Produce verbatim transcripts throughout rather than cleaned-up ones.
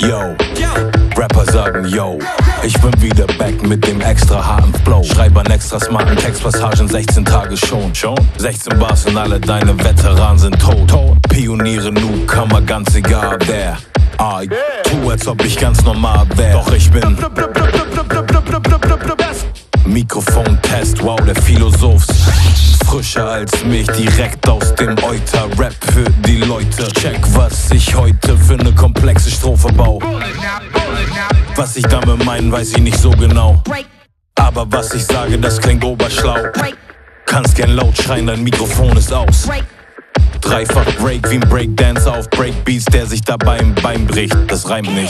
Yo, Rapper sagen yo, ich bin wieder back mit dem extra harten Flow. Schreib an extra smarten Textpassagen, sechzehn Tage schon. Schon? sechzehn Bars und alle deine Veteranen sind tot. Pioniere, Newcomer, ganz egal wer. Ah, tu als ob ich ganz normal wär. Doch ich bin Mikrofon-Test, wow, der Philosoph. Frischer als mich, direkt aus dem Euter. Rap für die Leute. Check, was ich heute für ne komplexe Strophe bau. Was ich damit meinen, weiß ich nicht so genau. Aber was ich sage, das klingt oberschlau. Kannst gern laut schreien, dein Mikrofon ist aus. Dreifach Break wie ein Breakdancer auf Breakbeats, der sich dabei im Bein bricht. Das reimt nicht.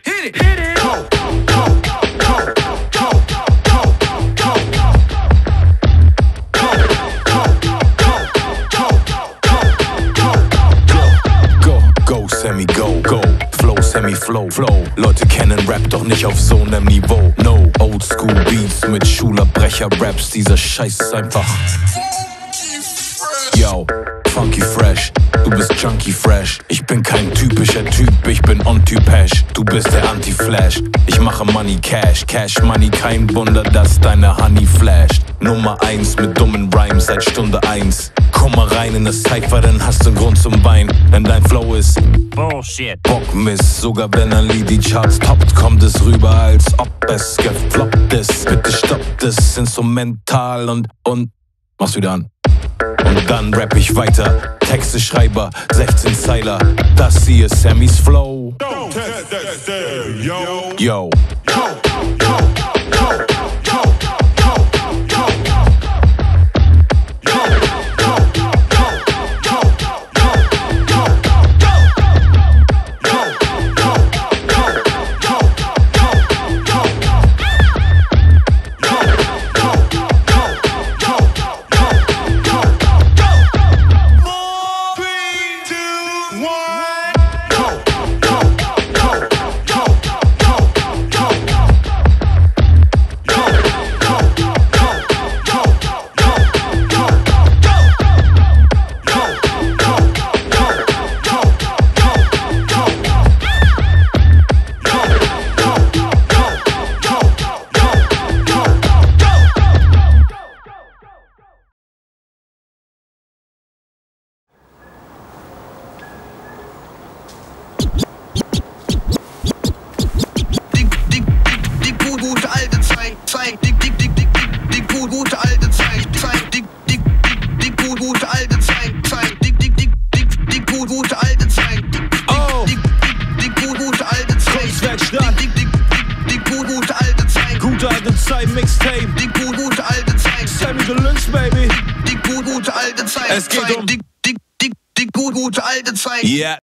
Semi go, go, Flow, Semi Flow, Flow. Leute kennen Rap doch nicht auf so nem Niveau. No, Oldschool Beats mit Schulabbrecher Raps. Dieser Scheiß ist einfach Yo, funky fresh, du bist junky fresh. Ich bin kein typischer Typ, ich bin on-Typ Hash. Du bist der Anti-Flash, ich mache Money Cash. Cash Money, kein Wunder, dass deine Honey flasht. Nummer eins mit dummen Rhymes seit Stunde eins. Komm mal rein in das Cypher, dann hast du einen Grund zum Weinen. Denn dein Flow ist Bullshit, Bockmist. Sogar wenn ein Lied die Charts toppt, kommt es rüber, als ob es gefloppt ist. Bitte stoppt es instrumental und, und mach's wieder an. Und dann rapp ich weiter, Texte Schreiber, sechzehn Zeiler. Das hier ist Sammys Flow. Yo. Mixtape, die gute alte Zeit. Sammy Deluxe, baby. Die gute alte Zeit. Es geht um die, die, die, die gute alte Zeit. Yeah.